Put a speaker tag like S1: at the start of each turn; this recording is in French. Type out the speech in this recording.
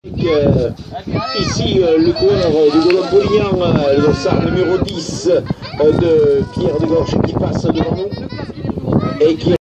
S1: Ici, le coureur du Golon-Polignan, le dossard numéro 10 de Pierre de Gorge qui passe devant nous et qui